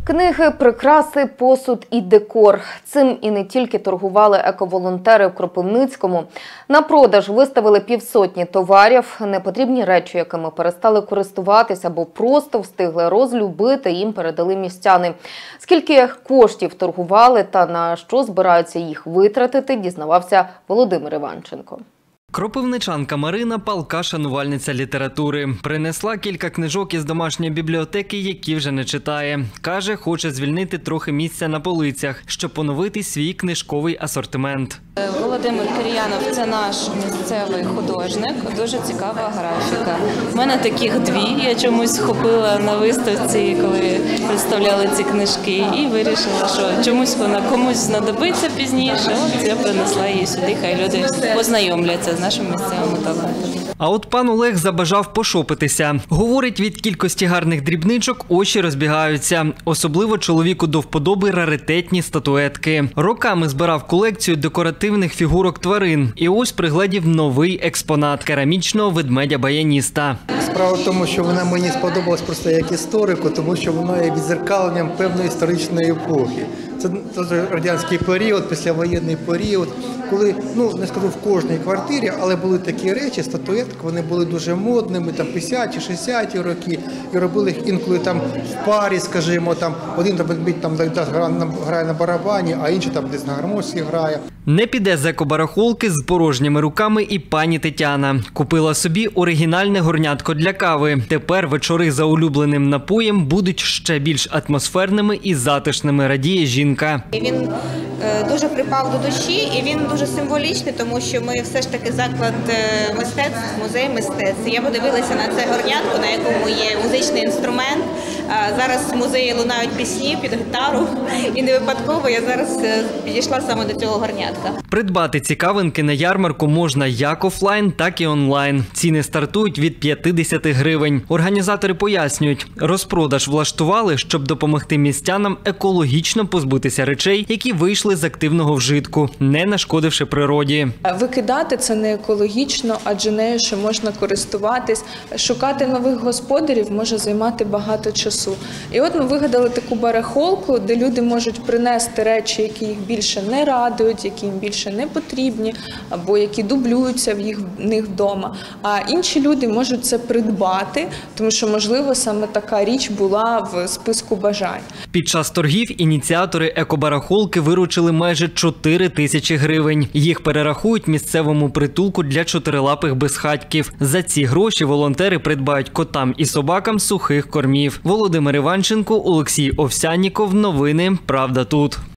Книги, прикраси, посуд і декор. Цим і не тільки торгували ековолонтери в Кропивницькому. На продаж виставили півсотні товарів. Непотрібні речі, якими перестали користуватися або просто встигли розлюбити, їм передали містяни. Скільки коштів торгували та на що збираються їх витратити, дізнавався Володимир Іванченко. Кропивничанка Марина – палка шанувальниця літератури. Принесла кілька книжок із домашньої бібліотеки, які вже не читає. Каже, хоче звільнити трохи місця на полицях, щоб поновити свій книжковий асортимент. Володимир Кир'янов – це наш місцевий художник, дуже цікава графіка. У мене таких дві, я чомусь схопила на виставці, коли представляли ці книжки, і вирішила, що чомусь вона комусь знадобиться пізніше. От я принесла її сюди, хай люди познайомляться з нашим місцевим талантом. А от пан Олег забажав пошопитися. Говорить, від кількості гарних дрібничок очі розбігаються. Особливо чоловіку до вподоби раритетні статуетки. Роками збирав колекцію декоративних фігурок тварин. І ось пригледів новий експонат – керамічного ведмедя-баяніста. Справа в тому, що вона мені сподобалась просто як історику, тому що вона є відзеркаленням певної історичної епохи. Це радянський період, післявоєнний період, коли, не скажу в кожній квартирі, але були такі речі, статуетки, вони були дуже модними, там 50-ті, 60-ті роки, і робили їх інколи там в парі, скажімо, там один там грає на барабані, а інший там десь на гармошці грає. Не піде з екобарахолки з порожніми руками і пані Тетяна. Купила собі оригінальне горнятко для кави. Тепер вечори за улюбленим напоєм будуть ще більш атмосферними і затишними, радіє жінка. Він дуже припав до душі і він дуже символічний, тому що ми все ж таки заклад мистецтв, музей мистецтв. Я подивилася на це горнятко, на якому є музичний інструмент. Зараз в музеї лунають пісні під гітару, і не випадково я зараз підійшла саме до цього горнятка. Придбати цікавинки на ярмарку можна як офлайн, так і онлайн. Ціни стартують від 50 гривень. Організатори пояснюють, розпродаж влаштували, щоб допомогти містянам екологічно позбутися речей, які вийшли з активного вжитку, не нашкодивши природі. Викидати це не екологічно, адже нею ще можна користуватись. Шукати нових господарів може займати багато часу. І от ми вигадали таку барахолку, де люди можуть принести речі, які їх більше не радують, які їм більше не потрібні, або які дублюються в них вдома. А інші люди можуть це придбати, тому що, можливо, саме така річ була в списку бажань. Під час торгів ініціатори екобарахолки виручили майже 4 тисячі гривень. Їх перерахують місцевому притулку для чотирилапих безхатьків. За ці гроші волонтери придбають котам і собакам сухих кормів. Володимир Іванченко, Олексій Овсянніков. Новини «Правда тут».